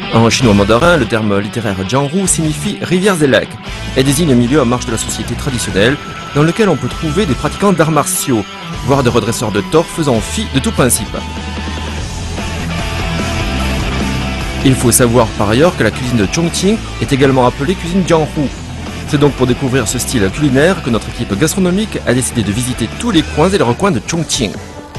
En chinois mandarin, le terme littéraire Jianghu signifie rivières et lacs et désigne un milieu en marge de la société traditionnelle dans lequel on peut trouver des pratiquants d'arts martiaux, voire des redresseurs de tort faisant fi de tout principe. Il faut savoir par ailleurs que la cuisine de Chongqing est également appelée cuisine Jianghu. C'est donc pour découvrir ce style culinaire que notre équipe gastronomique a décidé de visiter tous les coins et les recoins de Chongqing.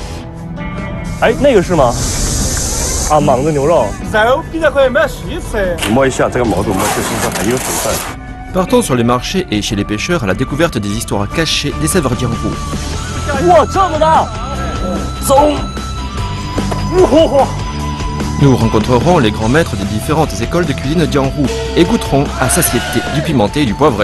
Partons sur les marchés et chez les pêcheurs à la découverte des histoires cachées des saveurs Jianghu. Nous rencontrerons les grands maîtres des différentes écoles de cuisine Jianghu et goûterons à satiété du pimenté et du poivré.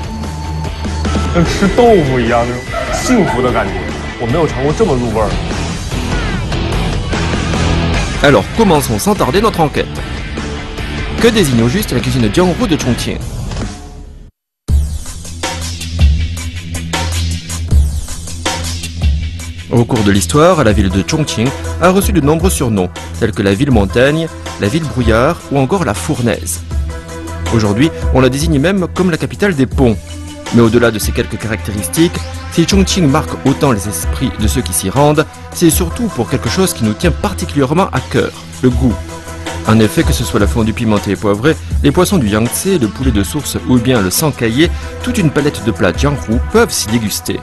Alors commençons sans tarder notre enquête. Que désigne au juste la cuisine Jianghu de Chongqing? Au cours de l'histoire, la ville de Chongqing a reçu de nombreux surnoms, tels que la ville montagne, la ville brouillard ou encore la fournaise. Aujourd'hui, on la désigne même comme la capitale des ponts. Mais au-delà de ces quelques caractéristiques, si Chongqing marque autant les esprits de ceux qui s'y rendent, c'est surtout pour quelque chose qui nous tient particulièrement à cœur, le goût. En effet, que ce soit la fondue pimentée et poivrée, les poissons du Yangtze, le poulet de source ou bien le sancaillé, toute une palette de plats Jianghu peuvent s'y déguster.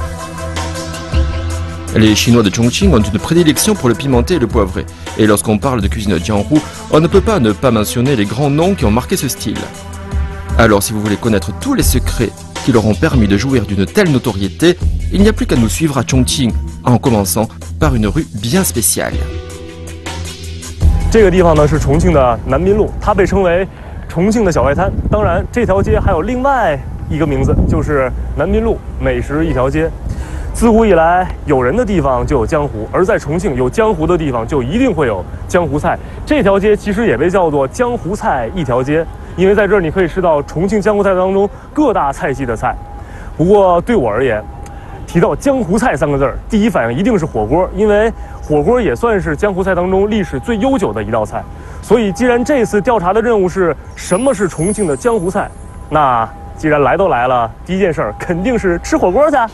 Les Chinois de Chongqing ont une prédilection pour le pimenté et le poivré. Et lorsqu'on parle de cuisine Jianghu, on ne peut pas ne pas mentionner les grands noms qui ont marqué ce style. Alors si vous voulez connaître tous les secrets qui leur ont permis de jouir d'une telle notoriété, il n'y a plus qu'à nous suivre à Chongqing, en commençant par une rue bien spéciale. 这个地方呢是重庆的南滨路，它被称为重庆的小外滩。当然，这条街还有另外一个名字，就是南滨路美食一条街。 自古以来，有人的地方就有江湖，而在重庆有江湖的地方就一定会有江湖菜。这条街其实也被叫做江湖菜一条街，因为在这儿你可以吃到重庆江湖菜当中各大菜系的菜。不过对我而言，提到江湖菜三个字儿，第一反应一定是火锅，因为火锅也算是江湖菜当中历史最悠久的一道菜。所以，既然这次调查的任务是什么是重庆的江湖菜，那既然来都来了，第一件事儿肯定是吃火锅去。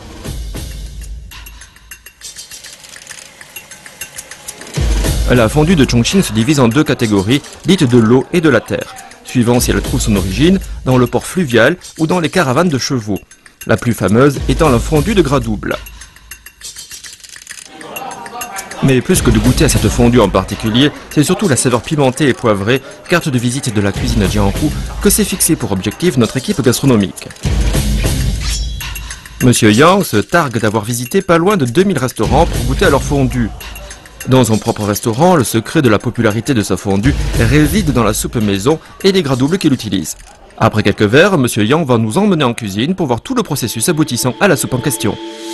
La fondue de Chongqing se divise en deux catégories, dites de l'eau et de la terre, suivant si elle trouve son origine dans le port fluvial ou dans les caravanes de chevaux, la plus fameuse étant la fondue de gras double. Mais plus que de goûter à cette fondue en particulier, c'est surtout la saveur pimentée et poivrée, carte de visite de la cuisine Jianghu, que s'est fixé pour objectif notre équipe gastronomique. Monsieur Yang se targue d'avoir visité pas loin de 2000 restaurants pour goûter à leur fondue. Dans son propre restaurant, le secret de la popularité de sa fondue réside dans la soupe maison et les gras doubles qu'il utilise. Après quelques verres, Monsieur Yang va nous emmener en cuisine pour voir tout le processus aboutissant à la soupe en question.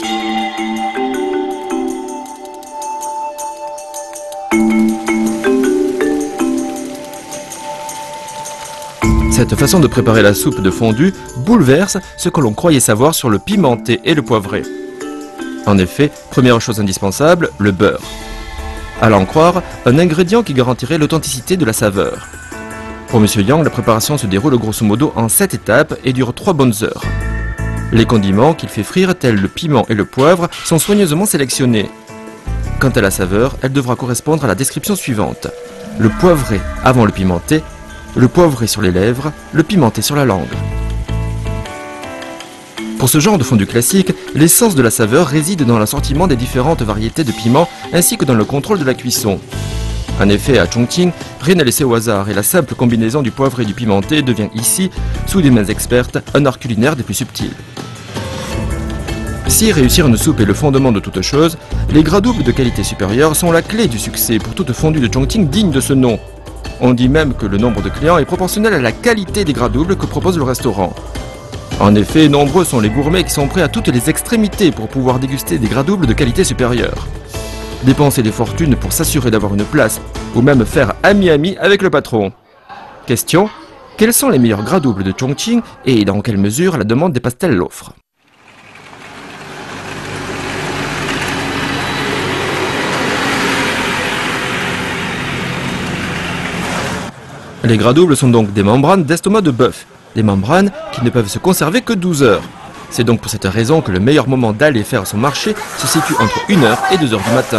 Cette façon de préparer la soupe de fondue bouleverse ce que l'on croyait savoir sur le pimenté et le poivré. En effet, première chose indispensable, le beurre. À l'en croire, un ingrédient qui garantirait l'authenticité de la saveur. Pour Monsieur Yang, la préparation se déroule grosso modo en 7 étapes et dure 3 bonnes heures. Les condiments qu'il fait frire, tels le piment et le poivre, sont soigneusement sélectionnés. Quant à la saveur, elle devra correspondre à la description suivante. Le poivré avant le pimenté, le poivré sur les lèvres, le pimenté sur la langue. Pour ce genre de fondue classique, l'essence de la saveur réside dans l'assortiment des différentes variétés de piments ainsi que dans le contrôle de la cuisson. En effet, à Chongqing, rien n'est laissé au hasard et la simple combinaison du poivre et du pimenté devient ici, sous des mains expertes, un art culinaire des plus subtils. Si réussir une soupe est le fondement de toute chose, les gras doubles de qualité supérieure sont la clé du succès pour toute fondue de Chongqing digne de ce nom. On dit même que le nombre de clients est proportionnel à la qualité des gras doubles que propose le restaurant. En effet, nombreux sont les gourmets qui sont prêts à toutes les extrémités pour pouvoir déguster des gras doubles de qualité supérieure. Dépenser des fortunes pour s'assurer d'avoir une place, ou même faire ami-ami avec le patron. Question, quels sont les meilleurs gras doubles de Chongqing et dans quelle mesure la demande dépasse-t-elle l'offre? Les gras doubles sont donc des membranes d'estomac de bœuf, des membranes qui ne peuvent se conserver que 12 heures. C'est donc pour cette raison que le meilleur moment d'aller faire son marché se situe entre 1h et 2h du matin.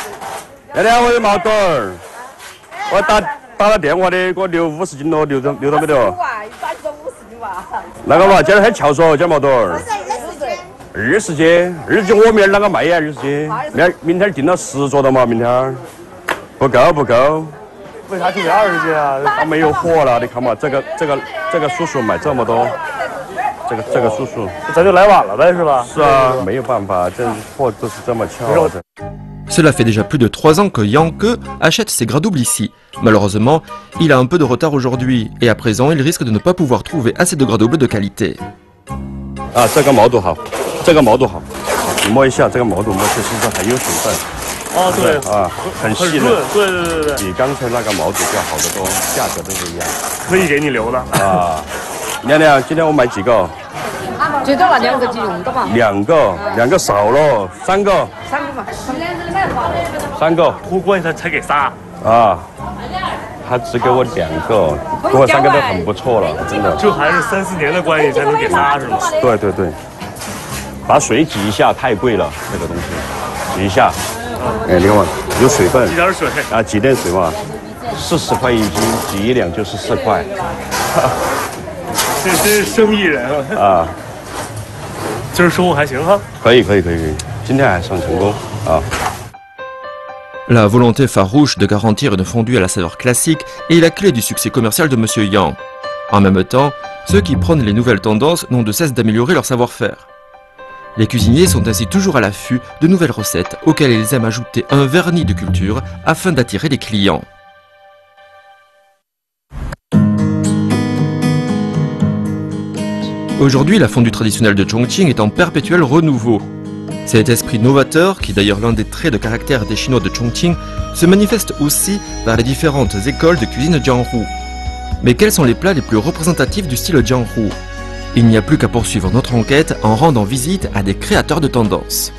打了电话的，给我留50斤咯，留到没得？150斤吧。那个嘛，今儿很巧说，今儿毛多少？20斤，我明儿啷个卖呀？20斤，明天订了10桌的嘛，明天不够。 为啥就得20斤啊？ 他没有货了，你看嘛，这个叔叔买这么多，这个叔叔， 咱就来晚了呗，是吧？ 是啊，没有办法，这货都是这么巧的。 Cela fait déjà plus de 3 ans que Yanke achète ses gras doubles ici. Malheureusement, il a un peu de retard aujourd'hui et à présent, il risque de ne pas pouvoir trouver assez de gras doubles de qualité. 啊，这个毛肚好，你摸一下这个毛肚，摸起身上还有水分。 哦，对啊，很细的， 对， 比刚才那个毛肚要好得多，价格都是一样。 可以给你留的啊，亮亮，今天我买几个？ 最多那2个就用的嘛。 两个少了，3个。 3个嘛。 3个。 托关系他才给仨。 啊，他只给我2个，不过3个都很不错了，真的。 这还是3、4年的关系才能给仨是吗？ 对，把水挤一下太贵了，这个东西，挤一下。哎，你看嘛，有水分。 挤点水。 啊，挤点水嘛，40块1斤，挤1两就14块。 这真是生意人啊！ 今儿收获还行哈？ 可以，今天还算成功啊。 La volonté farouche de garantir une fondue à la saveur classique est la clé du succès commercial de Monsieur Yang. En même temps, ceux qui prônent les nouvelles tendances n'ont de cesse d'améliorer leur savoir-faire. Les cuisiniers sont ainsi toujours à l'affût de nouvelles recettes auxquelles ils aiment ajouter un vernis de culture afin d'attirer les clients. Aujourd'hui, la fondue traditionnelle de Chongqing est en perpétuel renouveau. Cet esprit novateur, qui est d'ailleurs l'un des traits de caractère des Chinois de Chongqing, se manifeste aussi par les différentes écoles de cuisine Jianghu. Mais quels sont les plats les plus représentatifs du style Jianghu? Il n'y a plus qu'à poursuivre notre enquête en rendant visite à des créateurs de tendances.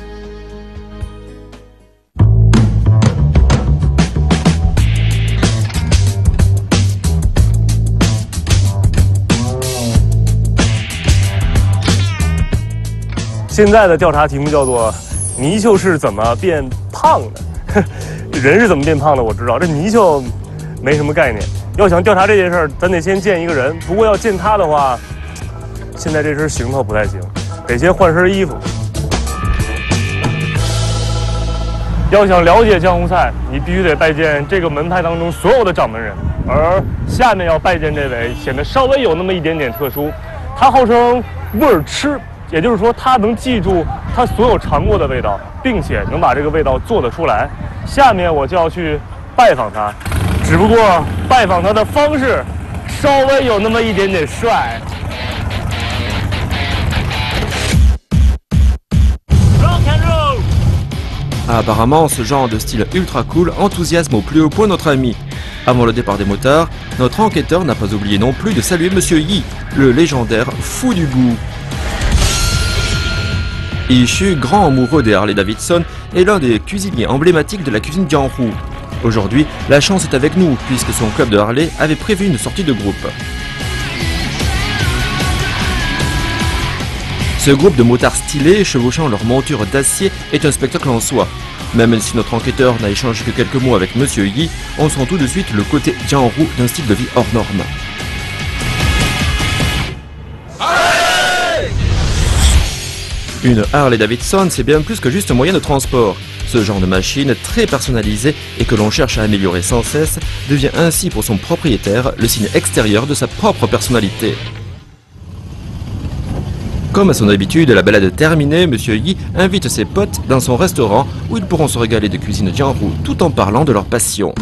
« 现在的调查题目叫做“泥鳅是怎么变胖的”，人是怎么变胖的我知道，这泥鳅没什么概念。要想调查这件事儿，咱得先见一个人。不过要见他的话，现在这身行头不太行，得先换身衣服。要想了解江湖菜，你必须得拜见这个门派当中所有的掌门人。而下面要拜见这位，显得稍微有那么一点点特殊，他号称味儿痴。 也就是说，他能记住他所有尝过的味道，并且能把这个味道做得出来。下面我就要去拜访他，只不过拜访他的方式稍微有那么一点点帅。 Apparemment, ce genre de style ultra cool enthousiasme au plus haut point notre ami. Avant le départ des motards, notre enquêteur n'a pas oublié non plus de saluer Monsieur Yi, le légendaire fou du goût. Ishu, grand amoureux des Harley-Davidson, est l'un des cuisiniers emblématiques de la cuisine Jianghu. Aujourd'hui, la chance est avec nous, puisque son club de Harley avait prévu une sortie de groupe. Ce groupe de motards stylés, chevauchant leur monture d'acier, est un spectacle en soi. Même si notre enquêteur n'a échangé que quelques mots avec Monsieur Yi, on sent tout de suite le côté Jianghu d'un style de vie hors norme. Une Harley-Davidson, c'est bien plus que juste un moyen de transport. Ce genre de machine, très personnalisée et que l'on cherche à améliorer sans cesse, devient ainsi pour son propriétaire le signe extérieur de sa propre personnalité. Comme à son habitude, la balade terminée, Monsieur Yi invite ses potes dans son restaurant où ils pourront se régaler de cuisine Jianghu tout en parlant de leur passion.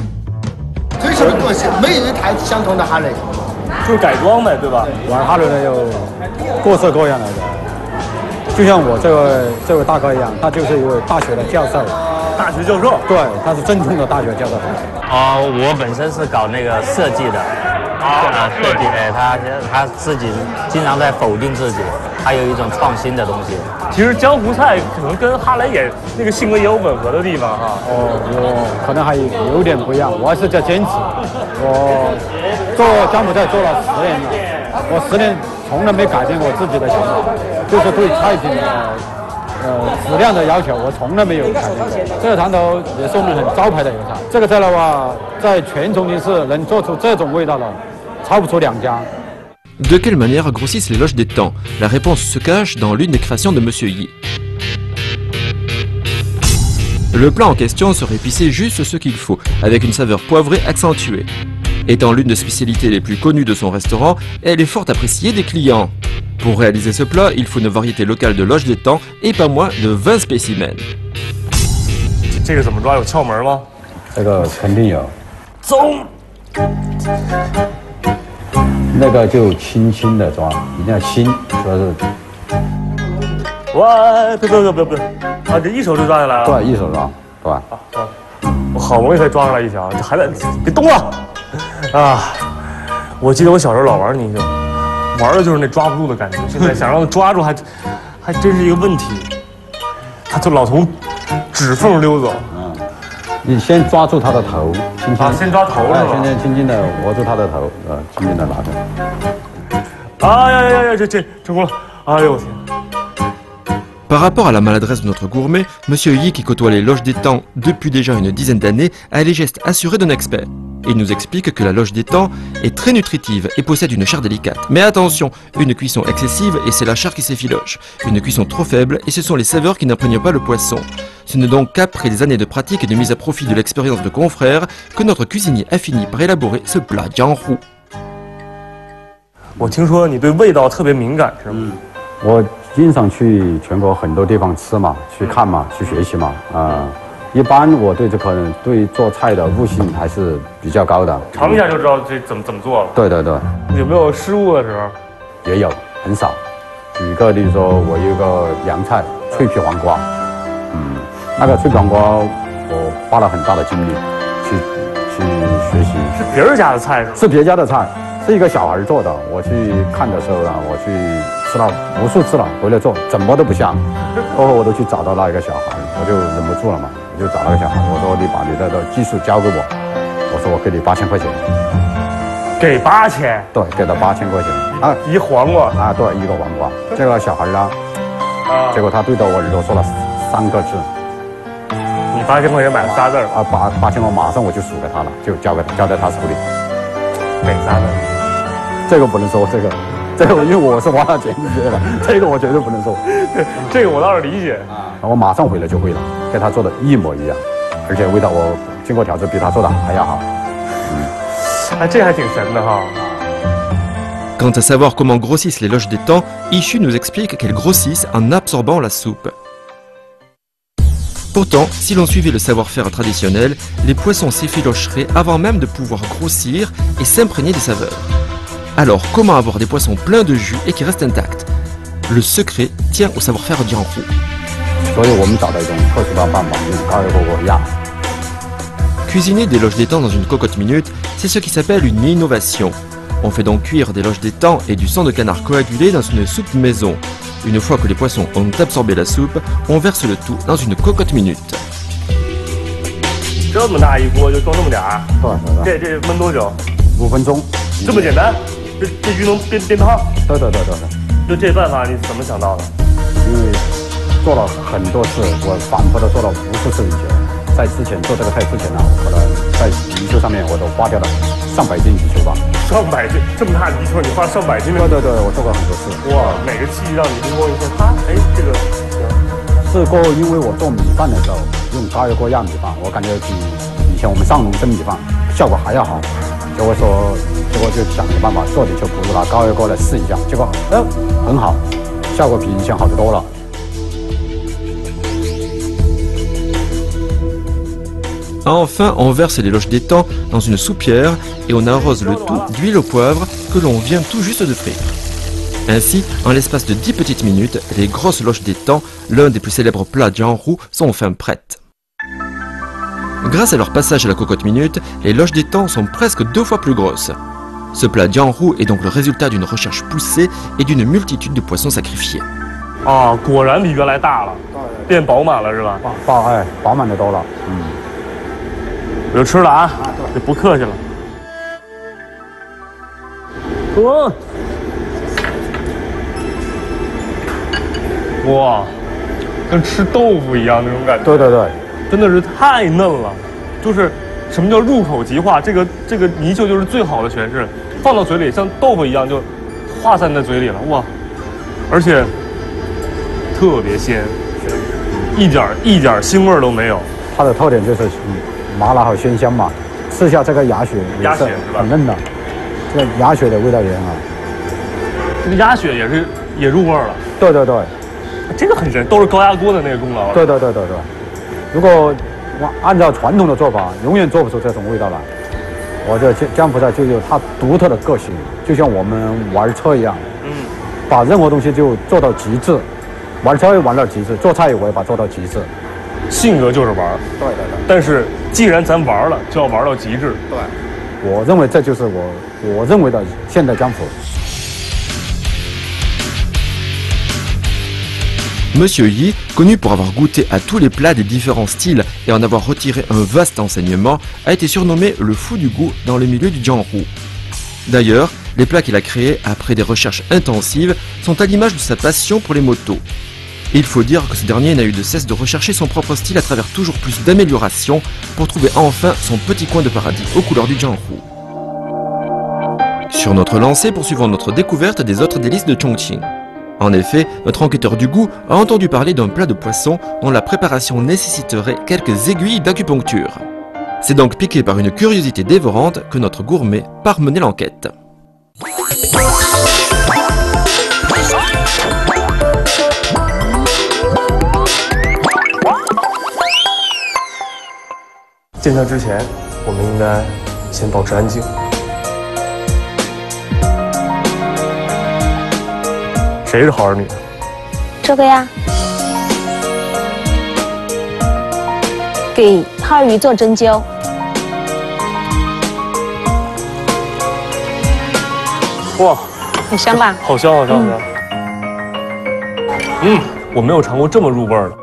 就是改装呗，对吧？ 玩哈雷呢有各色各样的，就像我这位大哥一样，他就是一位大学的教授。 大学教授？ 对，他是正宗的大学教授。 我本身是搞那个设计的，设计，他自己经常在否定自己， 还有一种创新的东西。 其实江湖菜可能跟哈雷也那个性格也有吻合的地方哈。 哦，我可能还有点不一样，我还是在坚持。我做江湖菜做了10年了，我10年从来没改变过自己的想法，就是对菜品的质量的要求，我从来没有改变过。这个汤头也是我们很招牌的一个菜。这个菜的话，在全重庆市能做出这种味道的，超不出2家。 De quelle manière grossissent les loges des temps? La réponse se cache dans l'une des créations de Monsieur Yi. Le plat en question serait épicé juste ce qu'il faut, avec une saveur poivrée accentuée. Étant l'une des spécialités les plus connues de son restaurant, elle est fort appréciée des clients. Pour réaliser ce plat, il faut une variété locale de loges des temps et pas moins de 20 spécimens. 这个怎么抓？有窍门吗？ 这个肯定有。 走。 那个就轻轻的抓，一定要轻，主要是。 哇，别，啊，这一手就抓下来了。 对，一手抓，对吧？ 我好不容易才抓上来一条，这还在，别动了！啊，我记得我小时候老玩泥鳅，玩的就是那抓不住的感觉。现在想让它抓住还真是一个问题，它就老从指缝溜走。 你先抓住它的头，轻轻。 先抓头是吧？ 先轻轻的握住它的头，轻轻的拿着。 哎呀，这成功了！哎呦我天！ Par rapport à la maladresse de notre gourmet, Monsieur Yi, qui côtoie les loges des temps depuis déjà une dizaine d'années, a les gestes assurés d'un expert. Il nous explique que la loge des temps est très nutritive et possède une chair délicate. Mais attention, une cuisson excessive et c'est la chair qui s'effiloche. Une cuisson trop faible et ce sont les saveurs qui n'imprègnent pas le poisson. Ce n'est donc qu'après des années de pratique et de mise à profit de l'expérience de confrères que notre cuisinier a fini par élaborer ce plat jianghu. 我听说你对味道特别敏感，是吗？ 我经常去全国很多地方吃嘛，去看嘛，去学习嘛，一般我对这可能对做菜的悟性还是比较高的。 尝一下就知道这怎么做了。 对。 有没有失误的时候？ 也有，很少。举个例如说，我有个洋菜脆皮黄瓜，那个脆皮黄瓜我花了很大的精力去学习。 是别人家的菜是吗？ 是别人家的菜。 是一个小孩做的，我去看的时候呢，我去吃了无数次了，回来做怎么都不像。过后我都去找到那一个小孩，我就忍不住了嘛，我就找那个小孩，我说你把你的技术教给我，我说我给你8000块钱。 给8000？ 对，给他8000块钱啊， 一黄瓜啊，对，一个黄瓜。这个小孩呢，结果他对着我耳朵说了3个字。 你8000块钱买了仨字儿啊，8000块马上我就数给他了，就交在他手里。 哪仨字？ 这个不能说，这个因为我是花了钱学的，这个我绝对不能说。 这个我倒是理解啊，我马上回来就会了，跟他做的一模一样，而且味道我经过调制比他做的还要好。 哎，这还挺神的哈。 Quant à savoir comment grossissent les loges des temps, Ishu nous explique qu'elles grossissent en absorbant la soupe. Pourtant, si l'on suivait le savoir-faire traditionnel, les poissons s'effilocheraient avant même de pouvoir grossir et s'imprégner des saveurs. Alors, comment avoir des poissons pleins de jus et qui restent intacts? Le secret tient au savoir-faire jianghu. Cuisiner des loges des temps dans une cocotte minute, c'est ce qui s'appelle une innovation. On fait donc cuire des loges des temps et du sang de canard coagulé dans une soupe maison. Une fois que les poissons ont absorbé la soupe, on verse le tout dans une cocotte minute. 这么大一锅就装这么点儿？ 对。 这焖多久 ？5分钟。 这么简单？这鱼能变汤？ 对。 就这办法你怎么想到的？ 因为做了很多次，我反复的做了无数次以前，在之前做这个菜之前呢，可能在泥鳅上面我都花掉了上百斤泥鳅吧。 上百斤，这么大泥鳅你花上百斤？ 对，我做过很多次。 哇，哪个契机让你灵光一现？这个行。 试过，因为我做米饭的时候用高压锅压米饭，我感觉比以前我们上农蒸米饭效果还要好。结果就想个办法做的就不如拿高压锅来试一下，结果很好，效果比以前好得多了。 Enfin, on verse les loges des temps dans une soupière et on arrose le tout d'huile au poivre que l'on vient tout juste de frire. Ainsi, en l'espace de 10 petites minutes, les grosses loges des temps, l'un des plus célèbres plats jianghu, sont enfin prêtes. Grâce à leur passage à la cocotte minute, les loges des temps sont presque 2 fois plus grosses. Ce plat jianghu est donc le résultat d'une recherche poussée et d'une multitude de poissons sacrifiés. 啊，果然比原来大了，变饱满了是吧？ 饱满的多了。 我就吃了啊，就不客气了。哇，跟吃豆腐一样那种感觉。 对对对， 真的是太嫩了，就是什么叫入口即化？这个泥鳅就是最好的诠释，放到嘴里像豆腐一样就化散在嘴里了，哇！而且特别鲜，一点腥味都没有。 它的特点就是麻辣和鲜香嘛，吃下这个鸭血也是很嫩的，这个鸭血的味道也很好。 这个鸭血也入味了。 对对对， 这个很神，都是高压锅的那个功劳。 对。如果按照传统的做法，永远做不出这种味道来。我这江湖菜就有它独特的个性，就像我们玩车一样，把任何东西就做到极致。玩车也玩到极致，做菜我也把它做到极致。 性格就是玩， 对。 但是既然咱玩了，就要玩到极致。 对，我认为这就是我认为的现代江湖。 Monsieur Yi, connu pour avoir goûté à tous les plats des différents styles et en avoir retiré un vaste enseignement, a été surnommé le fou du goût dans le milieu du jianghu. D'ailleurs, les plats qu'il a créés après des recherches intensives sont à l'image de sa passion pour les motos. Et il faut dire que ce dernier n'a eu de cesse de rechercher son propre style à travers toujours plus d'améliorations pour trouver enfin son petit coin de paradis aux couleurs du jianghu. Sur notre lancée, poursuivons notre découverte des autres délices de Chongqing. En effet, notre enquêteur du goût a entendu parler d'un plat de poisson dont la préparation nécessiterait quelques aiguilles d'acupuncture. C'est donc piqué par une curiosité dévorante que notre gourmet part mener l'enquête. «见他之前，我们应该先保持安静。谁是好儿女？ 这个呀，给哈尔鱼做针灸。 哇， 很香吧？ 好香，好香，好香。我没有尝过这么入味儿的。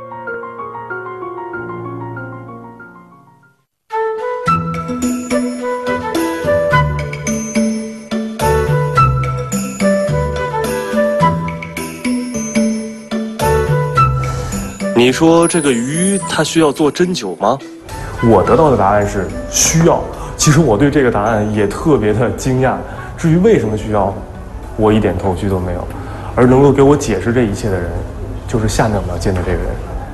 你说这个鱼它需要做针灸吗？我得到的答案是需要。其实我对这个答案也特别的惊讶。至于为什么需要，我一点头绪都没有。而能够给我解释这一切的人，就是下面我们要见的这个人。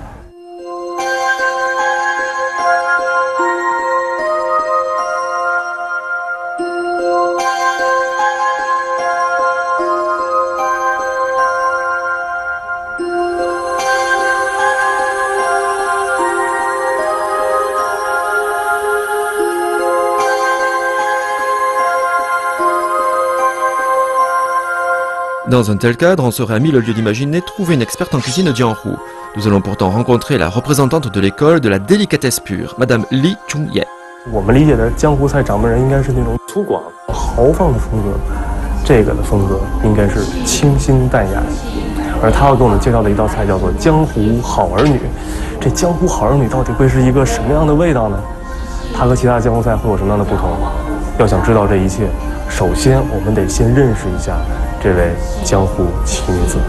Dans un tel cadre, on serait à mille lieues d'imaginer trouver une experte en cuisine jianghu. Nous allons pourtant rencontrer la représentante de l'école de la délicatesse pure, Madame Li Chongye. 我们理解的江湖菜掌门人应该是那种粗犷豪放的风格，这个的风格应该是清新淡雅。而他要给我们介绍的一道菜叫做江湖好儿女。这江湖好儿女到底会是一个什么样的味道呢？它和其他江湖菜会有什么样的不同？要想知道这一切，首先我们得先认识一下这位江湖奇女子。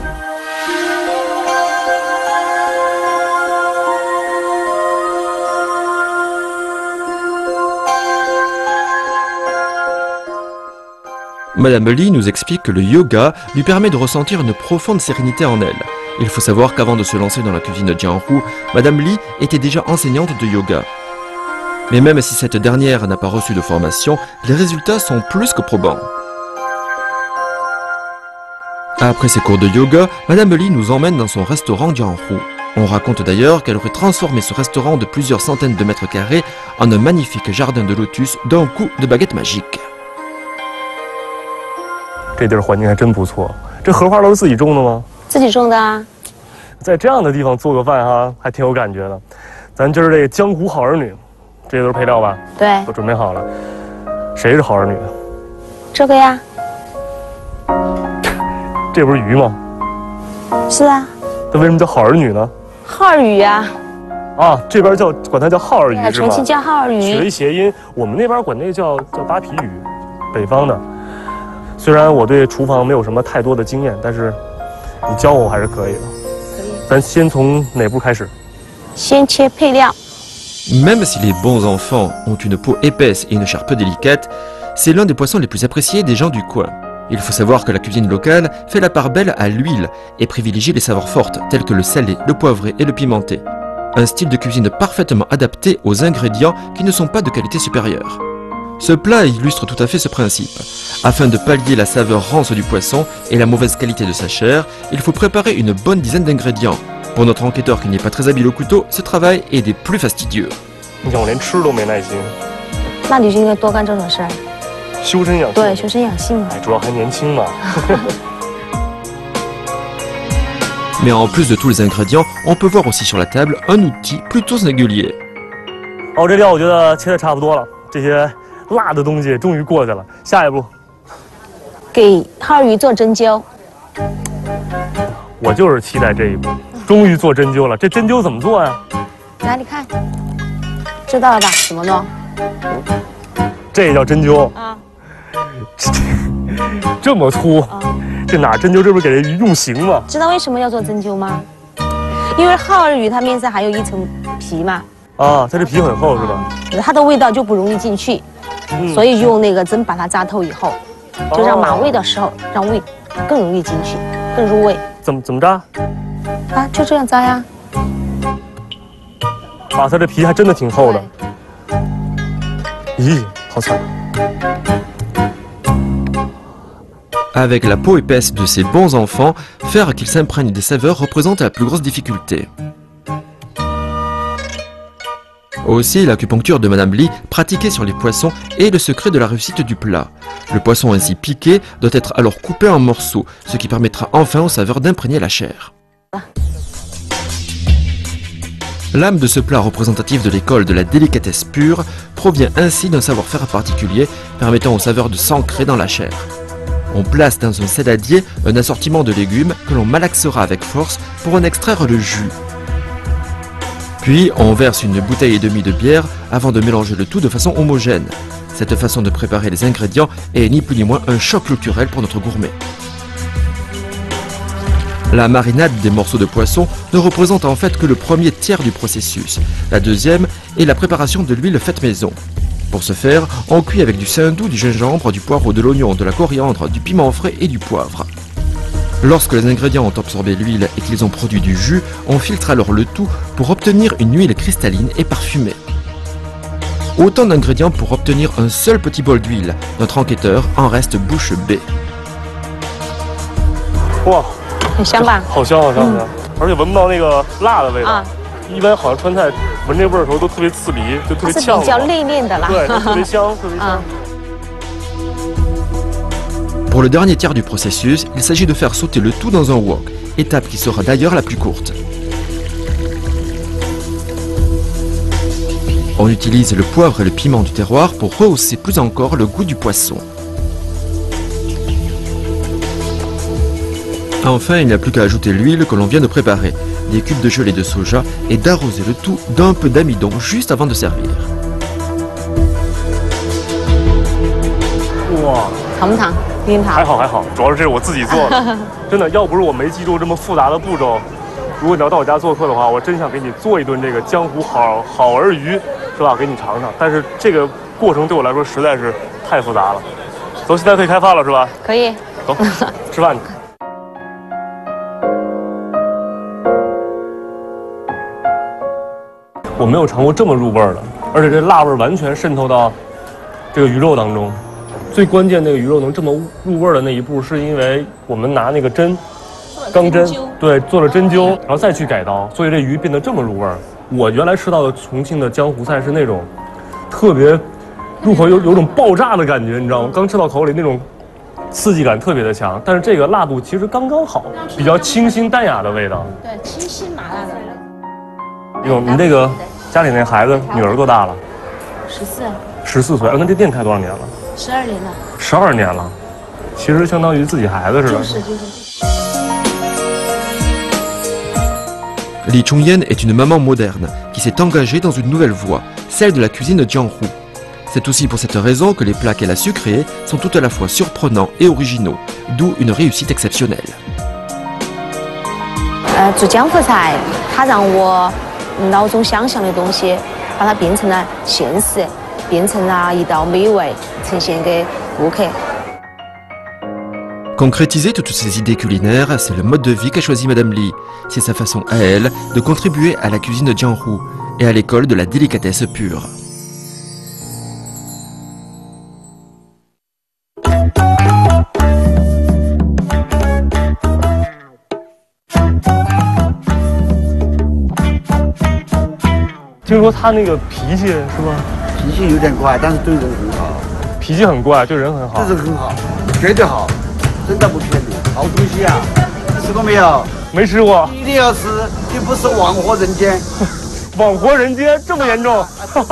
Madame Li nous explique que le yoga lui permet de ressentir une profonde sérénité en elle. Il faut savoir qu'avant de se lancer dans la cuisine jianghu, Madame Li était déjà enseignante de yoga. Mais même si cette dernière n'a pas reçu de formation, les résultats sont plus que probants. Après ses cours de yoga, Madame Li nous emmène dans son restaurant jianghu. On raconte d'ailleurs qu'elle aurait transformé ce restaurant de plusieurs centaines de mètres carrés en un magnifique jardin de lotus d'un coup de baguette magique. 这地儿环境还真不错，这荷花都是自己种的吗？ 自己种的啊。 在这样的地方做个饭哈，还挺有感觉的。咱今儿这个江湖好儿女，这些都是配料吧？ 对， 都准备好了。谁是好儿女？ 这个呀？ 这不是鱼吗？ 是啊。 它为什么叫好儿女呢？ 耗儿鱼呀。 啊，这边管它叫耗儿鱼是吧？ 重庆叫耗儿鱼。 取了一谐音，我们那边管那个叫扒皮鱼，北方的。虽然我对厨房没有什么太多的经验，但是你教我还是可以的。 可以。 咱先从哪步开始？ 先切配料。 Même si les bons enfants ont une peau épaisse et une chair peu délicate, c'est l'un des poissons les plus appréciés des gens du coin. Il faut savoir que la cuisine locale fait la part belle à l'huile et privilégie les saveurs fortes telles que le salé, le poivré et le pimenté. Un style de cuisine parfaitement adapté aux ingrédients qui ne sont pas de qualité supérieure. Ce plat illustre tout à fait ce principe. Afin de pallier la saveur rance du poisson et la mauvaise qualité de sa chair, il faut préparer une bonne dizaine d'ingrédients. Pour notre enquêteur qui n'est pas très habile au couteau, ce travail est des plus fastidieux. 你想我连吃都没耐心。 那你就应该多干这种事儿。 修身养性。 对，修身养性嘛。 哎，主要还年轻嘛。 Mais en plus de tous les ingrédients, on peut voir aussi sur la table un outil plutôt singulier. 哦，这料我觉得切的差不多了，这些辣的东西终于过去了。下一步， 给耗儿鱼做针灸。 我就是期待这一步，终于做针灸了。这针灸怎么做呀？ 来，你看，知道了吧？怎么弄？ 这也叫针灸啊？ 这么粗？这哪针灸？这不是给这鱼用刑吗？ 知道为什么要做针灸吗？因为耗儿鱼它面上还有一层皮嘛。 啊，它这皮很厚是吧？ 它的味道就不容易进去，所以用那个针把它扎透以后，就让马味的时候让味更容易进去，更入味。 怎么扎？ 啊，就这样扎呀。 啊，它这皮还真的挺厚的。咦，好惨。 Avec la peau épaisse de ces bons enfants, faire qu'ils s'imprègnent des saveurs représente la plus grosse difficulté. Aussi, l'acupuncture de Madame Lee, pratiquée sur les poissons, est le secret de la réussite du plat. Le poisson ainsi piqué doit être alors coupé en morceaux, ce qui permettra enfin aux saveurs d'imprégner la chair. L'âme de ce plat représentatif de l'école de la délicatesse pure provient ainsi d'un savoir-faire particulier permettant aux saveurs de s'ancrer dans la chair. On place dans un saladier un assortiment de légumes que l'on malaxera avec force pour en extraire le jus. Puis on verse une bouteille et demie de bière avant de mélanger le tout de façon homogène. Cette façon de préparer les ingrédients est ni plus ni moins un choc culturel pour notre gourmet. La marinade des morceaux de poisson ne représente en fait que le premier tiers du processus. La deuxième est la préparation de l'huile faite maison. Pour ce faire, on cuit avec du saindoux, du gingembre, du poivre, de l'oignon, de la coriandre, du piment frais et du poivre. Lorsque les ingrédients ont absorbé l'huile et qu'ils ont produit du jus, on filtre alors le tout pour obtenir une huile cristalline et parfumée. Autant d'ingrédients pour obtenir un seul petit bol d'huile. Notre enquêteur en reste bouche bée. Wow. 很香吧？ 好香好香，而且闻不到那个辣的味道。一般好像川菜闻这味儿的时候都特别刺鼻，就特别呛。 它是比较内敛的啦。 对，特别香，特别香。 Pour le dernier tiers du processus, il s'agit de faire sauter le tout dans un wok, étape qui sera d'ailleurs la plus courte. On utilise le poivre et le piment du terroir pour rehausser plus encore le goût du poisson. Enfin, il n'y a plus qu'à ajouter l'huile que l'on vient de préparer, des cubes de gelée de soja et d'arroser le tout d'un peu d'amidon juste avant de servir. 哇， 疼不疼？晕疼？ 还好还好，主要是这是我自己做的，真的，要不是我没记住这么复杂的步骤，如果你要到我家做客的话，我真想给你做一顿这个江湖好儿鱼，是吧？给你尝尝。但是这个过程对我来说实在是太复杂了。走，现在可以开饭了，是吧？ 可以。 走，吃饭去。 我没有尝过这么入味儿的，而且这辣味完全渗透到这个鱼肉当中。最关键，那个鱼肉能这么入味儿的那一步，是因为我们拿那个针，钢针，对，做了针灸，然后再去改刀，所以这鱼变得这么入味儿。我原来吃到的重庆的江湖菜是那种特别入口有种爆炸的感觉，你知道吗？刚吃到口里那种刺激感特别的强，但是这个辣度其实刚刚好，比较清新淡雅的味道。 对，清新麻辣的。 你这个家里那孩子女儿多大了？14。14岁，那这店开多少年了 12年了。 12年了，其实相当于自己孩子似的。 就是。 Li Chongyen est une maman moderne qui s'est engagée dans une nouvelle voie, celle de la cuisine Jianghu. C'est aussi pour cette raison que les plats qu'elle a su créer sont tout à la fois surprenants et originaux, d'où une réussite exceptionnelle. 做江湖菜，它让我脑中想象的东西，把它变成了现实，变成了一道美味，呈现给顾客。 Concrétiser toutes ces idées culinaires, c'est le mode de vie qu'a choisi Madame Li. C'est sa façon à elle de contribuer à la cuisine Jianghu et à l'école de la délicatesse pure. « 听说他那个脾气是吧？ 脾气有点怪，但是对人很好。 脾气很怪，对人很好。 对人很好，绝对好。 真的不骗你，好东西啊！吃过没有？ 没吃过。 一定要吃，你不是枉活人间。 枉活人间这么严重？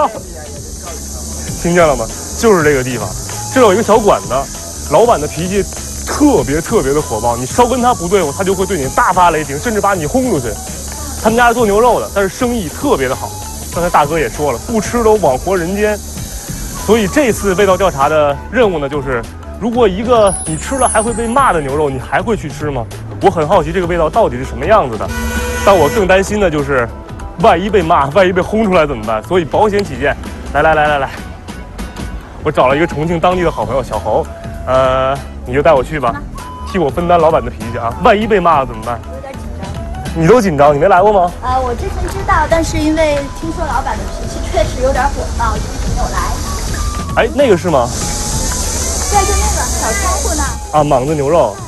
听见了吗？就是这个地方，这有一个小馆子，老板的脾气特别的火爆，你稍跟他不对付，他就会对你大发雷霆，甚至把你轰出去。他们家是做牛肉的，但是生意特别的好。刚才大哥也说了，不吃都枉活人间。所以这次味道调查的任务呢，就是。 如果一个你吃了还会被骂的牛肉，你还会去吃吗？我很好奇这个味道到底是什么样子的。但我更担心的就是，万一被骂，万一被轰出来怎么办？所以保险起见，来，我找了一个重庆当地的好朋友小侯，你就带我去吧，替我分担老板的脾气啊！万一被骂了怎么办？ 有点紧张。 你都紧张？你没来过吗？ 我之前知道，但是因为听说老板的脾气确实有点火爆，就一直没有来。 哎，那个是吗？ 对，就那个小窗户那儿。 啊，莽子牛肉。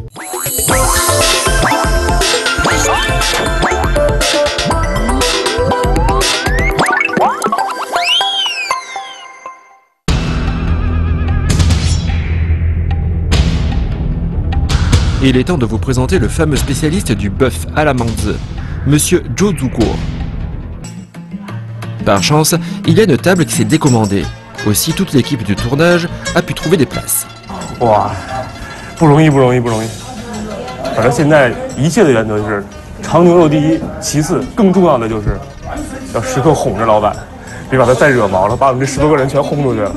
Et il est temps de vous présenter le fameux spécialiste du bœuf à la mangue, Monsieur Zhou Zuguo. Par chance, il y a une table qui s'est décommandée. Aussi, toute l'équipe du tournage a pu trouver des places. 哇，不容易。反正现在一切的原则是长牛肉第一，其次更重要的就是要时刻哄着老板，别把他再惹毛了，把我们这10多个人全轰出去了。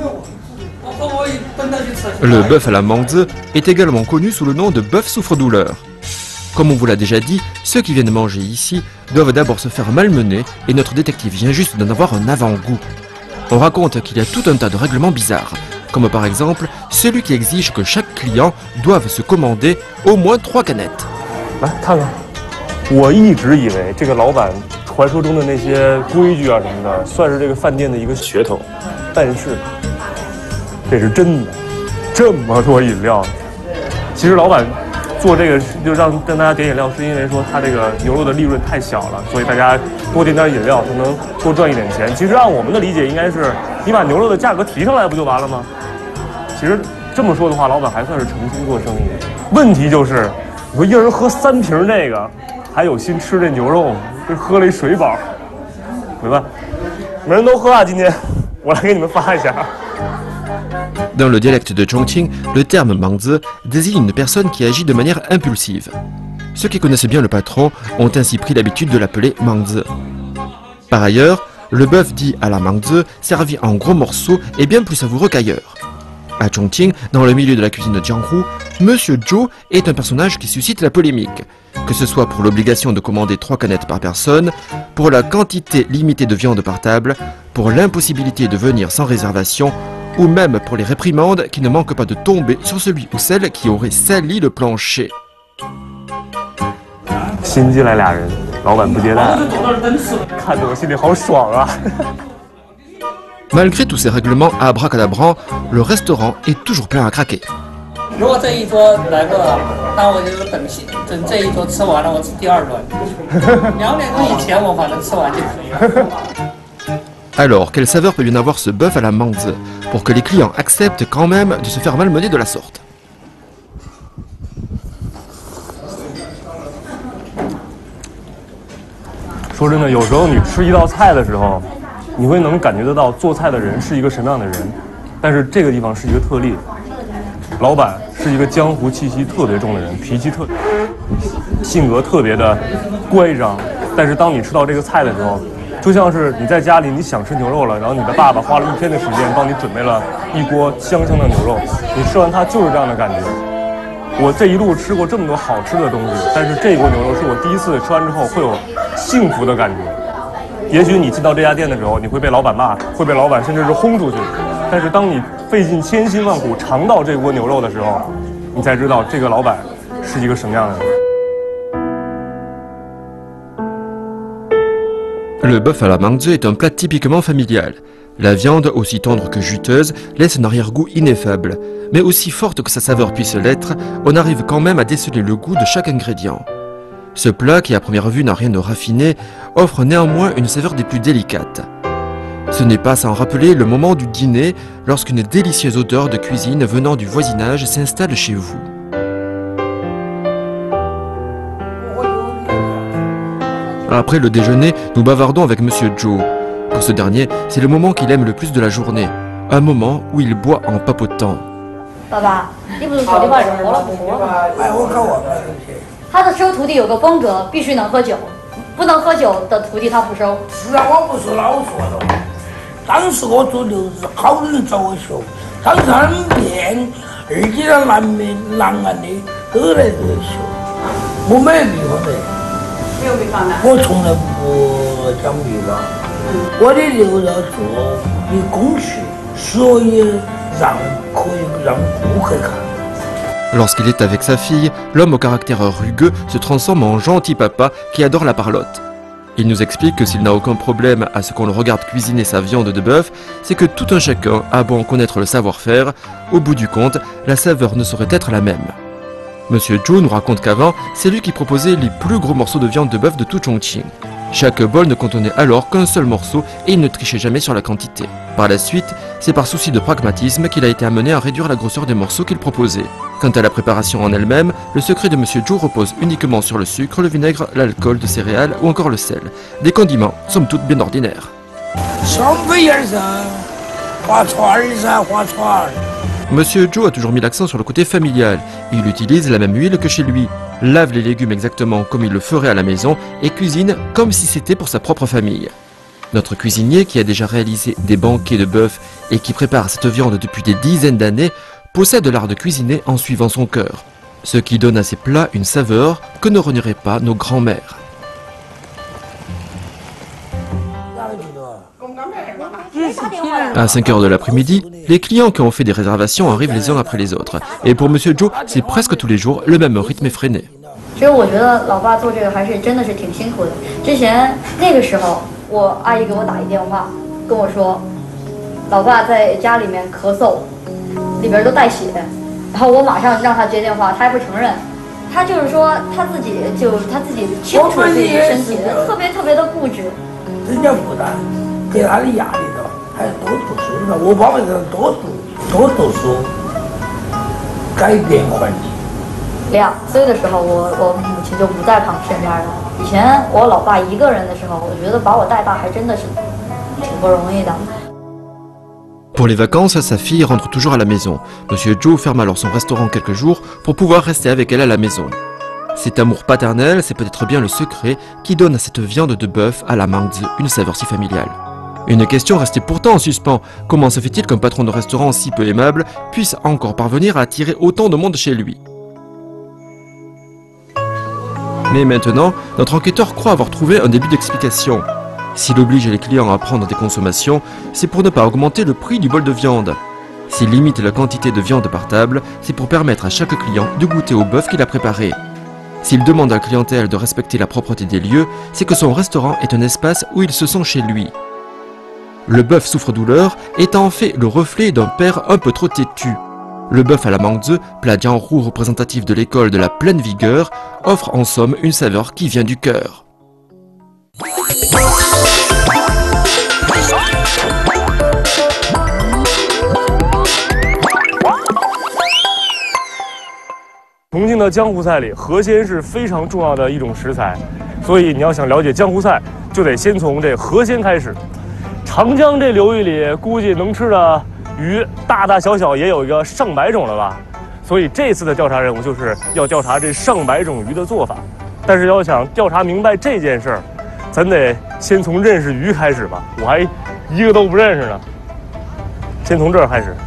Le bœuf à la mangue est également connu sous le nom de bœuf souffre-douleur. Comme on vous l'a déjà dit, ceux qui viennent manger ici doivent d'abord se faire malmener et notre détective vient juste d'en avoir un avant-goût. On raconte qu'il y a tout un tas de règlements bizarres, comme par exemple celui qui exige que chaque client doive se commander au moins 3 canettes. 来看看，我一直以为这个老板传说中的那些规矩啊什么的，算是这个饭店的一个噱头，但是这是真的，这么多饮料。其实老板做这个就让大家点饮料，是因为说他这个牛肉的利润太小了，所以大家多点饮料才能多赚一点钱。其实按我们的理解，应该是你把牛肉的价格提上来不就完了吗？其实这么说的话，老板还算是诚心做生意。问题就是，你说一人喝3瓶这个，还有心吃这牛肉吗？就喝了一水饱。没办法，每人都喝啊！今天我来给你们发一下。 Dans le dialecte de Chongqing, le terme mangzi désigne une personne qui agit de manière impulsive. Ceux qui connaissent bien le patron ont ainsi pris l'habitude de l'appeler mangzi. Par ailleurs, le bœuf dit à la mangzi, servi en gros morceaux, est bien plus savoureux qu'ailleurs. À Chongqing, dans le milieu de la cuisine de Jianghu, Monsieur Zhou est un personnage qui suscite la polémique, que ce soit pour l'obligation de commander 3 canettes par personne, pour la quantité limitée de viande par table, pour l'impossibilité de venir sans réservation, ou même pour les réprimandes qui ne manquent pas de tomber sur celui ou celle qui aurait sali le plancher. 新进来俩人，老板不接待，看得我心里好爽啊！ Malgré tous ces règlements abracadabrants, le restaurant est toujours plein à craquer. 如果这一桌来过，那我就等这一桌吃完了，我吃第2轮。2点钟以前我反正吃完就可以了。 Alors, quelle saveur peut bien avoir ce bœuf à la mangue pour que les clients acceptent quand même de se faire malmener de la sorte? 说真的，有时候你吃一道菜的时候，你会能感觉得到做菜的人是一个什么样的人， 但是这个地方是一个特例，老板是一个江湖气息特别重的人，脾气性格特别的乖张。但是当你吃到这个菜的时候，就像是你在家里你想吃牛肉了，然后你的爸爸花了1天的时间帮你准备了一锅香香的牛肉，你吃完它就是这样的感觉。我这一路吃过这么多好吃的东西，但是这锅牛肉是我第一次吃完之后会有幸福的感觉。也许你进到这家店的时候，你会被老板骂，会被老板甚至是轰出去。但是当你费尽千辛万苦尝到这锅牛肉的时候，你才知道这个老板是一个什么样的人。 Le bœuf à la mangue est un plat typiquement familial. La viande, aussi tendre que juteuse, laisse un arrière-goût ineffable. Mais aussi forte que sa saveur puisse l'être, on arrive quand même à déceler le goût de chaque ingrédient. Ce plat, qui à première vue n'a rien de raffiné, offre néanmoins une saveur des plus délicates. Ce n'est pas sans rappeler le moment du dîner, lorsqu'une délicieuse odeur de cuisine venant du voisinage s'installe chez vous. Après le déjeuner, nous bavardons avec Monsieur Joe. Pour ce dernier, c'est le moment qu'il aime le plus de la journée. Un moment où il boit en papotant. 爸爸，你不是说的话是喝了不喝了？哎，我搞忘了。他的收徒弟有个风格，必须能喝酒，不能喝酒的徒弟他不收。是啊，我不是老说了。当时我做牛日，好多人找我学，当时他们店2级的南岸的都来这学，我没有秘方的。没有秘方的。我从来不讲秘方，我的牛要做的工序，所以可以让顾客看。 Lorsqu'il est avec sa fille, l'homme au caractère rugueux se transforme en gentil papa qui adore la parlotte. Il nous explique que s'il n'a aucun problème à ce qu'on le regarde cuisiner sa viande de bœuf, c'est que tout un chacun a beau en connaître le savoir-faire, au bout du compte, la saveur ne saurait être la même. Monsieur Zhou nous raconte qu'avant, c'est lui qui proposait les plus gros morceaux de viande de bœuf de tout Chongqing. Chaque bol ne contenait alors qu'un seul morceau et il ne trichait jamais sur la quantité. Par la suite, c'est par souci de pragmatisme qu'il a été amené à réduire la grosseur des morceaux qu'il proposait. Quant à la préparation en elle-même, le secret de Monsieur Zhou repose uniquement sur le sucre, le vinaigre, l'alcool de céréales ou encore le sel. Des condiments, somme toute bien ordinaires. Monsieur Zhou a toujours mis l'accent sur le côté familial. Il utilise la même huile que chez lui, lave les légumes exactement comme il le ferait à la maison et cuisine comme si c'était pour sa propre famille. Notre cuisinier, qui a déjà réalisé des banquets de bœuf et qui prépare cette viande depuis des dizaines d'années, possède l'art de cuisiner en suivant son cœur, ce qui donne à ses plats une saveur que ne renieraient pas nos grands-mères. À 5 h de l'après-midi, les clients qui ont fait des réservations arrivent les uns après les autres. Et pour Monsieur Zhou, c'est presque tous les jours le même rythme effréné. 其实我觉得老爸做这个还是真的是挺辛苦的。之前那个时候，我阿姨给我打一电话，跟我说，老爸在家里面咳嗽，里边都带血。然后我马上让他接电话，他还不承认。他就是说他自己清楚自己的身体，特别的固执。人家负担，给他的压力的，还是多读书的。我爸爸是多读书，改变环境。2岁的时候，我母亲就不在身边了。以前我老爸一个人的时候，我觉得把我带大还真的是挺不容易的。 Pour les vacances, sa fille rentre toujours à la maison. Monsieur Zhou ferme alors son restaurant quelques jours pour pouvoir rester avec elle à la maison. Cet amour paternel, c'est peut-être bien le secret qui donne à cette viande de bœuf à la mangue une saveur si familiale. Une question restait pourtant en suspens. Comment se fait-il qu'un patron de restaurant si peu aimable puisse encore parvenir à attirer autant de monde chez lui? Mais maintenant, notre enquêteur croit avoir trouvé un début d'explication. S'il oblige les clients à prendre des consommations, c'est pour ne pas augmenter le prix du bol de viande. S'il limite la quantité de viande par table, c'est pour permettre à chaque client de goûter au bœuf qu'il a préparé. S'il demande à la clientèle de respecter la propreté des lieux, c'est que son restaurant est un espace où il se sent chez lui. Le bœuf souffre-douleur est en fait le reflet d'un père un peu trop têtu. Le bœuf à la mangue, plat jianghu représentatif de l'école de la pleine vigueur, offre en somme une saveur qui vient du cœur. 《重庆的江湖菜里，河鲜是非常重要的一种食材，所以你要想了解江湖菜，就得先从这河鲜开始。长江这流域里，估计能吃的鱼大大小小也有一个上百种了吧？所以这次的调查任务就是要调查这上百种鱼的做法。但是要想调查明白这件事儿，咱得先从认识鱼开始吧。我还一个都不认识呢。先从这儿开始。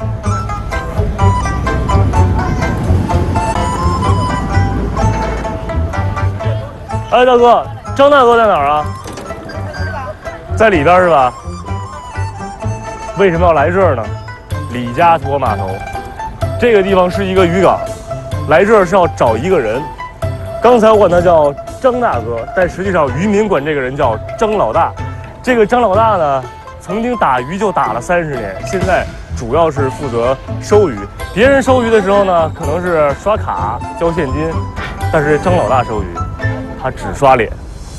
哎，大哥，张大哥在哪儿啊？在里边是吧？为什么要来这儿呢？李家沱码头，这个地方是一个渔港，来这儿是要找一个人。刚才我管他叫张大哥，但实际上渔民管这个人叫张老大。这个张老大呢，曾经打鱼就打了30年，现在主要是负责收鱼。别人收鱼的时候呢，可能是刷卡交现金，但是张老大收鱼，他只刷脸。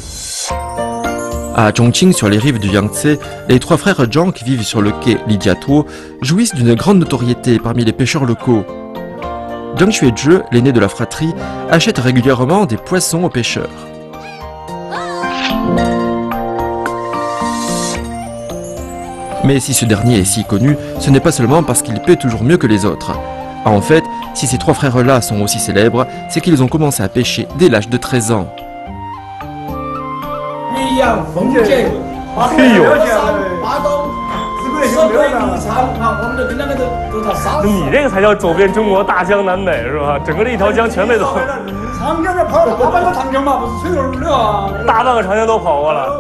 À Chongqing, sur les rives du Yangtze, les trois frères Zhang qui vivent sur le quai Lijiatuo jouissent d'une grande notoriété parmi les pêcheurs locaux. Zhang Xuezhe, l'aîné de la fratrie, achète régulièrement des poissons aux pêcheurs. Mais si ce dernier est si connu, ce n'est pas seulement parce qu'il paie toujours mieux que les autres. En fait, si ces trois frères-là sont aussi célèbres, c'est qu'ils ont commencé à pêcher dès l'âge de 13 ans. 你这个才叫走遍中国大江南北是吧？整个这一条江全被走。长江这跑了大半个长江嘛，不是吹牛的啊！大半个长江都跑过了。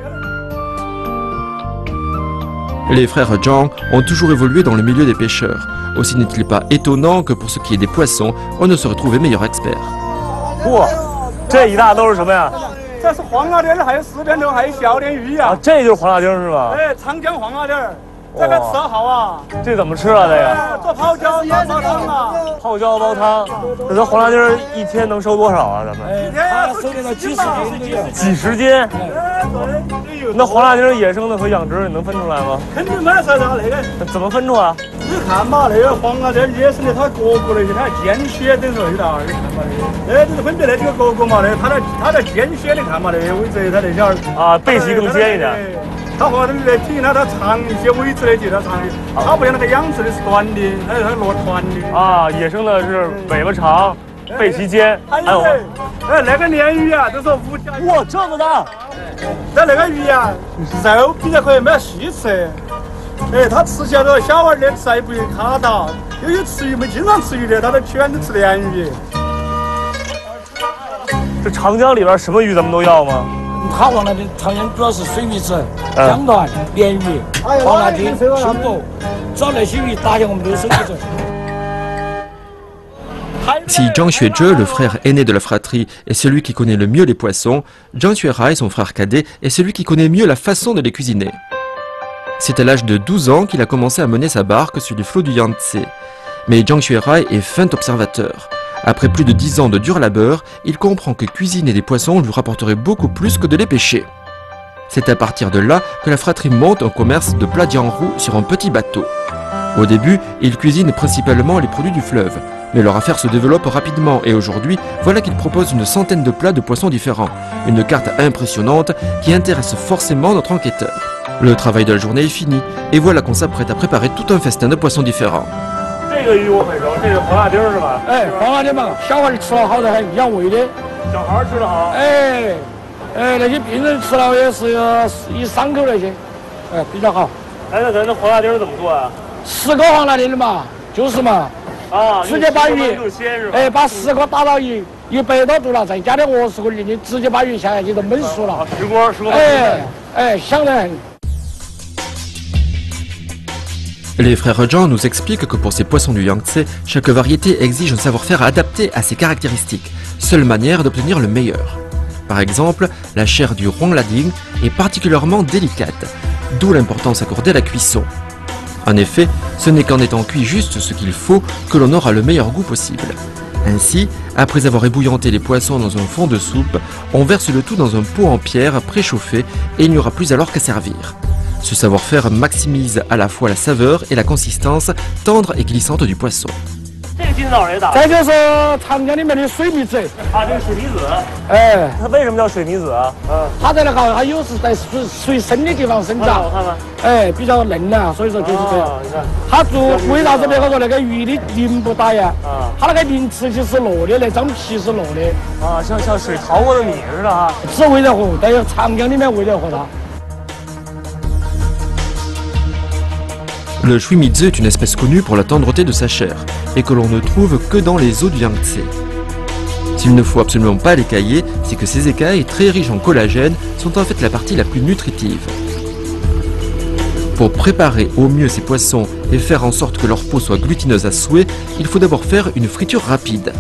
Les frères Zhang ont toujours évolué dans le milieu des pêcheurs. Aussi n'est-il pas étonnant que pour ce qui est des poissons, on ne saurait trouver meilleur expert. 哇，这一大兜是什么呀？ 这是黄辣丁，还有4点头，还有小点鱼呀。 啊，这就是黄辣丁是吧？ 哎，长江黄辣丁，这个吃好啊。 这怎么吃啊？这个？ 做泡椒煲汤啊。 泡椒煲汤，这黄辣丁一天能收多少啊？咱们？ 一天收得到几十斤。 几十斤？那黄辣丁野生的和养殖，你能分出来吗？ 肯定买出来那个。 怎么分出啊？ 你看嘛，那个黄辣丁野生的，它角那些，它见血等于说的，你看嘛那个，就是分别的这个角嘛，那它的见血的看嘛，那个尾质它那些啊，背鳍更尖一点。 它和那个体它长一些，尾质的就它长的，它不像那个养殖的是短的，它是落团的。啊， 野生的是尾巴长，背鳍尖。 还有那个鲢鱼啊，都是5条。 哇，这么大！ 但那个鱼啊，肉比较可以，没有细吃。 哎，它吃起来都小娃儿的吃还不卡到，有些吃鱼没经常吃鱼的，他都全都吃鲢鱼。 这长江里边什么鱼咱们都要吗？ 它黄辣丁长江主要是水鱼子、江团、鲢鱼、黄辣丁、胸螺，主要那些鱼打下我们都收不准。 Si Zhang Xuezhe, le frère aîné de la fratrie, est celui qui connaît le mieux les poissons, Zhang Xuerai, son frère cadet, est celui qui connaît mieux la façon de les cuisiner. C'est à l'âge de 12 ans qu'il a commencé à mener sa barque sur les flots du Yangtze. Mais Zhang Xuerai est fin observateur. Après plus de 10 ans de dur labeur, il comprend que cuisiner des poissons lui rapporterait beaucoup plus que de les pêcher. C'est à partir de là que la fratrie monte un commerce de plats jianroux sur un petit bateau. Au début, il cuisine principalement les produits du fleuve. Mais leur affaire se développe rapidement et aujourd'hui, voilà qu'il propose une centaine de plats de poissons différents. Une carte impressionnante qui intéresse forcément notre enquêteur. Le travail de la journée est fini et voilà qu'on s'apprête à préparer tout un festin de poissons différents. 这个鱼我很熟，这是黄辣丁是吧？ 哎，黄辣丁嘛，小孩吃了好的很，养胃的。 小孩吃的好。 哎，那些病人吃了也是一伤口那些，比较好。 哎，那咱这黄辣丁怎么做啊 ？10个黄辣丁的嘛，就是嘛。 啊， 直接把鱼，把10个打到100多度了，再加点20个进去，直接把鱼下去就焖熟了。 10锅。 香得很。 Les frères Zhang nous expliquent que pour ces poissons du Yangtze, chaque variété exige un savoir-faire adapté à ses caractéristiques, seule manière d'obtenir le meilleur. Par exemple, la chair du huanglading est particulièrement délicate, d'où l'importance accordée à la cuisson. En effet, ce n'est qu'en étant cuit juste ce qu'il faut que l'on aura le meilleur goût possible. Ainsi, après avoir ébouillanté les poissons dans un fond de soupe, on verse le tout dans un pot en pierre préchauffé et il n'y aura plus alors qu'à servir. Ce savoir-faire maximise à la fois la saveur et la consistance tendre et glissante du poisson. 这个今早上也打。 这就是长江里面的水蜜子啊，这个水蜜子。 哎， 它为什么叫水蜜子啊？ 它在那个它有时在水深的地方生长。 我看看。 哎，比较嫩啊，所以说就是这样。 你看， 它为啥子别个说那个鱼的鳞不打呀？它那个鳞吃起是糯的，那张皮是糯的。 啊，像水淘过的米似的哈。 只为了活，在长江里面为了活它。 Le Shuimitsu est une espèce connue pour la tendreté de sa chair et que l'on ne trouve que dans les eaux du Yangtze. S'il ne faut absolument pas l'écailler, c'est que ces écailles, très riches en collagène, sont en fait la partie la plus nutritive. Pour préparer au mieux ces poissons et faire en sorte que leur peau soit glutineuse à souhait, il faut d'abord faire une friture rapide.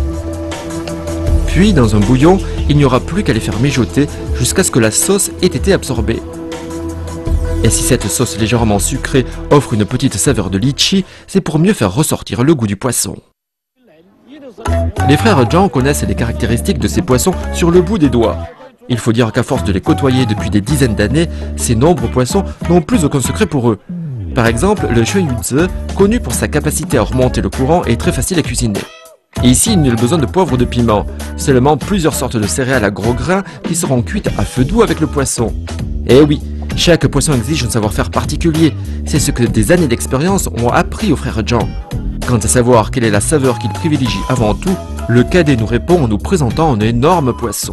Puis, dans un bouillon, il n'y aura plus qu'à les faire mijoter jusqu'à ce que la sauce ait été absorbée. Et si cette sauce légèrement sucrée offre une petite saveur de litchi, c'est pour mieux faire ressortir le goût du poisson. Les frères Zhang connaissent les caractéristiques de ces poissons sur le bout des doigts. Il faut dire qu'à force de les côtoyer depuis des dizaines d'années, ces nombreux poissons n'ont plus aucun secret pour eux. Par exemple, le Shuimitsu, connu pour sa capacité à remonter le courant, est très facile à cuisiner. Et ici, il n'y a besoin de poivre ou de piment, seulement plusieurs sortes de céréales à gros grains qui seront cuites à feu doux avec le poisson. Et oui, chaque poisson exige un savoir-faire particulier, c'est ce que des années d'expérience ont appris aux frères Zhang. Quant à savoir quelle est la saveur qu'ils privilégient avant tout, le cadet nous répond en nous présentant un énorme poisson.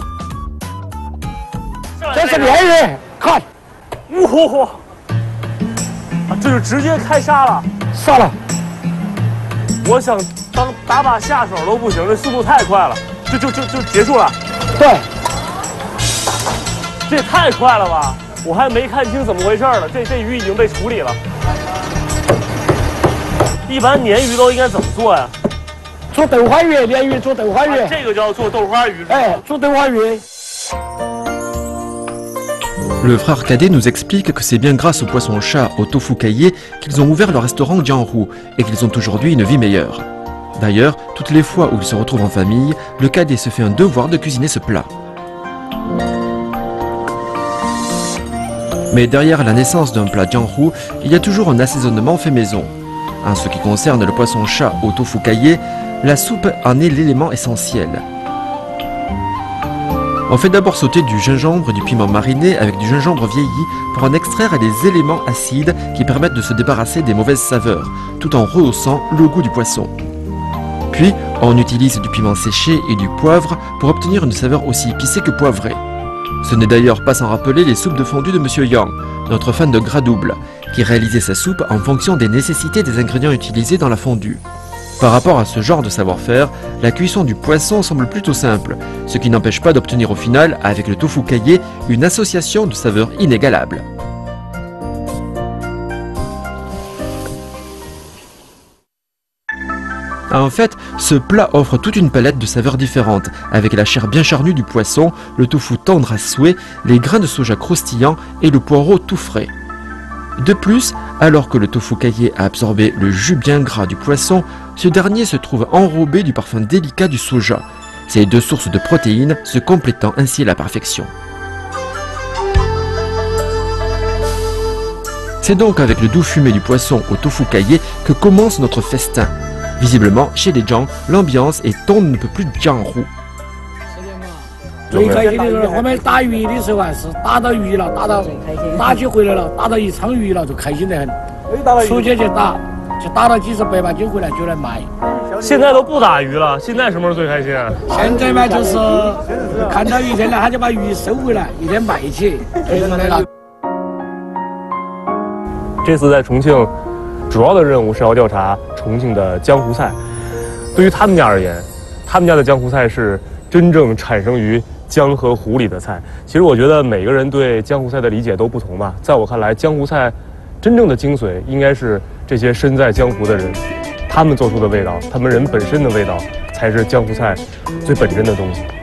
这是鲢鱼，看， 哇，这就直接开杀了， 杀了。 我想打把下手都不行，这速度太快了，就结束了。 对， 这也太快了吧！我还没看清怎么回事呢，这鱼已经被处理了。一般鲶鱼都应该怎么做呀？ 做豆花鱼，鲢鱼做豆花鱼。 这个叫做豆花鱼。 哎，做豆花鱼。 Le frère cadet nous explique que c'est bien grâce au poisson-chat, au tofu caillé, qu'ils ont ouvert le restaurant Jianru et qu'ils ont aujourd'hui une vie meilleure. D'ailleurs, toutes les fois où ils se retrouvent en famille, le cadet se fait un devoir de cuisiner ce plat. Mais derrière la naissance d'un plat Jianru, il y a toujours un assaisonnement fait maison. En ce qui concerne le poisson-chat au tofu caillé, la soupe en est l'élément essentiel. On fait d'abord sauter du gingembre et du piment mariné avec du gingembre vieilli pour en extraire les éléments acides qui permettent de se débarrasser des mauvaises saveurs, tout en rehaussant le goût du poisson. Puis, on utilise du piment séché et du poivre pour obtenir une saveur aussi épicée que poivrée. Ce n'est d'ailleurs pas sans rappeler les soupes de fondue de Monsieur Yang, notre fan de gras double, qui réalisait sa soupe en fonction des nécessités des ingrédients utilisés dans la fondue. Par rapport à ce genre de savoir-faire, la cuisson du poisson semble plutôt simple, ce qui n'empêche pas d'obtenir au final, avec le tofu caillé, une association de saveurs inégalables. En fait, ce plat offre toute une palette de saveurs différentes, avec la chair bien charnue du poisson, le tofu tendre à souhait, les grains de soja croustillants et le poireau tout frais. De plus, alors que le tofu caillé a absorbé le jus bien gras du poisson, ce dernier se trouve enrobé du parfum délicat du soja, ces deux sources de protéines se complétant ainsi à la perfection. C'est donc avec le doux fumé du poisson au tofu caillé que commence notre festin. Visiblement, chez les Zhang, l'ambiance est on ne peut plus Jianru. 最开心的时候，我们打鱼的时候啊，是打到鱼了，打起回来了，打到一仓鱼了，就开心得很。出去去打到几十100把斤回来就来卖。 现在都不打鱼了，现在什么时候最开心啊？ 现在嘛，就是看到鱼天了，他就把鱼收回来，一天卖起，就是来了。 这次在重庆，主要的任务是要调查重庆的江湖菜。对于他们家而言，他们家的江湖菜是真正产生于江和湖里的菜。其实我觉得每个人对江湖菜的理解都不同吧。在我看来，江湖菜真正的精髓应该是这些身在江湖的人，他们做出的味道，他们人本身的味道，才是江湖菜最本真的东西。